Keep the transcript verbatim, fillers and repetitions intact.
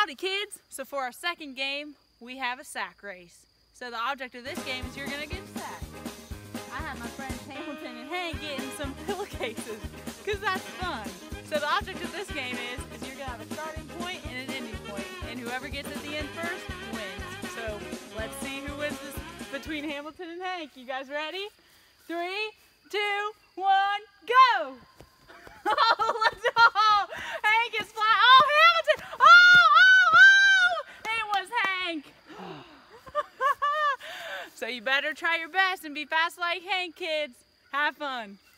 Howdy kids! So for our second game, we have a sack race. So the object of this game is you're gonna get sacked. I have my friends Hamilton and Hank getting some pillowcases, cause that's fun. So the object of this game is, is you're gonna have a starting point and an ending point, and whoever gets at the end first wins. So let's see who wins this between Hamilton and Hank. You guys ready? Three, two, one, go! Oh, let's go! Hank is flying. Oh, Hamilton! Oh, oh, oh! It was Hank. So you better try your best and be fast like Hank, kids. Have fun.